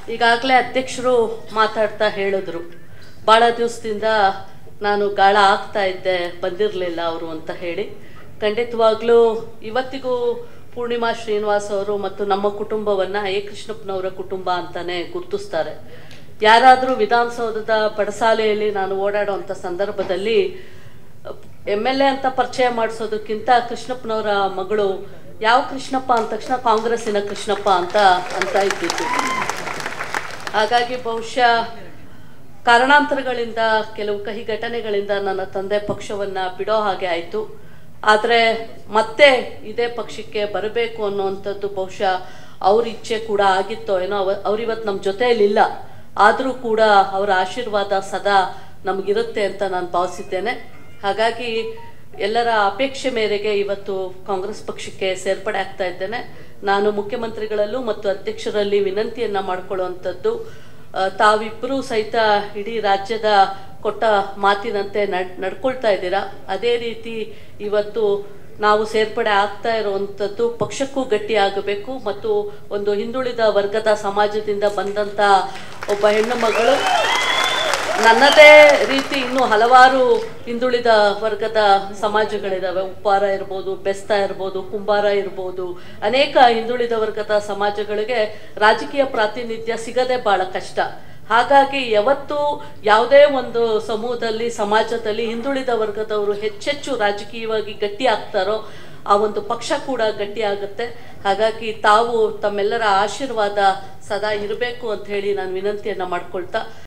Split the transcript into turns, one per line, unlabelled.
ಈಗಾಗಲೇ ಅಧ್ಯಕ್ಷರು ಮಾತಾಡ್ತಾ ಹೇಳಿದ್ರು, ಭಾಳ ದಿವಸದಿಂದ ನಾನು ಗಾಳ ಆಗ್ತಾ ಇದ್ದೆ, ಬಂದಿರಲಿಲ್ಲ ಅವರು ಅಂತ ಹೇಳಿ. ಖಂಡಿತವಾಗ್ಲೂ ಇವತ್ತಿಗೂ ಪೂರ್ಣಿಮಾ ಶ್ರೀನಿವಾಸ್ ಅವರು ಮತ್ತು ನಮ್ಮ ಕುಟುಂಬವನ್ನು ಕೃಷ್ಣಪ್ಪನವರ ಕುಟುಂಬ ಅಂತಾನೆ ಗುರುತಿಸ್ತಾರೆ. ಯಾರಾದರೂ ವಿಧಾನಸೌಧದ ಪಡಸಾಲೆಯಲ್ಲಿ ನಾನು ಓಡಾಡುವಂಥ ಸಂದರ್ಭದಲ್ಲಿ MLA ಅಂತ ಪರಿಚಯ ಮಾಡಿಸೋದಕ್ಕಿಂತ ಕೃಷ್ಣಪ್ಪನವರ ಮಗಳು ಯಾವ ಕೃಷ್ಣಪ್ಪ ಅಂದ ತಕ್ಷಣ ಕಾಂಗ್ರೆಸ್ಸಿನ ಕೃಷ್ಣಪ್ಪ ಅಂತ ಇದ್ದಿತ್ತು. ಹಾಗಾಗಿ ಬಹುಶಃ ಕಾರಣಾಂತರಗಳಿಂದ, ಕೆಲವು ಕಹಿ ಘಟನೆಗಳಿಂದ ನನ್ನ ತಂದೆ ಪಕ್ಷವನ್ನು ಬಿಡೋ ಹಾಗೆ ಆಯಿತು. ಆದರೆ ಮತ್ತೆ ಇದೇ ಪಕ್ಷಕ್ಕೆ ಬರಬೇಕು ಅನ್ನುವಂಥದ್ದು ಬಹುಶಃ ಅವ್ರ ಇಚ್ಛೆ ಕೂಡ ಆಗಿತ್ತೋ ಏನೋ. ಅವರಿವತ್ತು ನಮ್ಮ ಜೊತೆಯಲ್ಲಿಲ್ಲ, ಆದರೂ ಕೂಡ ಅವರ ಆಶೀರ್ವಾದ ಸದಾ ನಮಗಿರುತ್ತೆ ಅಂತ ನಾನು ಭಾವಿಸಿದ್ದೇನೆ. ಹಾಗಾಗಿ ಎಲ್ಲರ ಅಪೇಕ್ಷೆ ಮೇರೆಗೆ ಇವತ್ತು ಕಾಂಗ್ರೆಸ್ ಪಕ್ಷಕ್ಕೆ ಸೇರ್ಪಡೆ ಆಗ್ತಾ ಇದ್ದೇನೆ. ನಾನು ಮುಖ್ಯಮಂತ್ರಿಗಳಲ್ಲೂ ಮತ್ತು ಅಧ್ಯಕ್ಷರಲ್ಲಿ ವಿನಂತಿಯನ್ನು ಮಾಡಿಕೊಳ್ಳುವಂಥದ್ದು, ತಾವಿಬ್ಬರೂ ಸಹಿತ ಇಡೀ ರಾಜ್ಯದ ಕೊಟ್ಟ ಮಾತಿನಂತೆ ನಡ್ಕೊಳ್ತಾ ಇದ್ದೀರಾ. ಅದೇ ರೀತಿ ಇವತ್ತು ನಾವು ಸೇರ್ಪಡೆ ಆಗ್ತಾ ಇರುವಂಥದ್ದು ಪಕ್ಷಕ್ಕೂ ಗಟ್ಟಿಯಾಗಬೇಕು ಮತ್ತು ಒಂದು ಹಿಂದುಳಿದ ವರ್ಗದ ಸಮಾಜದಿಂದ ಬಂದಂಥ ಒಬ್ಬ ಹೆಣ್ಣು ಮಗಳು, ನನ್ನದೇ ರೀತಿ ಇನ್ನೂ ಹಲವಾರು ಹಿಂದುಳಿದ ವರ್ಗದ ಸಮಾಜಗಳಿದ್ದಾವೆ. ಉಪ್ಪಾರ ಇರ್ಬೋದು, ಬೆಸ್ತ ಇರ್ಬೋದು, ಕುಂಬಾರ ಇರ್ಬೋದು, ಅನೇಕ ಹಿಂದುಳಿದ ವರ್ಗದ ಸಮಾಜಗಳಿಗೆ ರಾಜಕೀಯ ಪ್ರಾತಿನಿಧ್ಯ ಸಿಗದೆ ಭಾಳ ಕಷ್ಟ. ಹಾಗಾಗಿ ಯಾವತ್ತೂ ಯಾವುದೇ ಒಂದು ಸಮೂಹದಲ್ಲಿ, ಸಮಾಜದಲ್ಲಿ ಹಿಂದುಳಿದ ವರ್ಗದವರು ಹೆಚ್ಚೆಚ್ಚು ರಾಜಕೀಯವಾಗಿ ಗಟ್ಟಿ ಆಗ್ತಾರೋ ಆ ಒಂದು ಪಕ್ಷ ಕೂಡ ಗಟ್ಟಿ ಆಗುತ್ತೆ. ಹಾಗಾಗಿ ತಾವು ತಮ್ಮೆಲ್ಲರ ಆಶೀರ್ವಾದ ಸದಾ ಇರಬೇಕು ಅಂತ ಹೇಳಿ ನಾನು ವಿನಂತಿಯನ್ನು ಮಾಡ್ಕೊಳ್ತಾ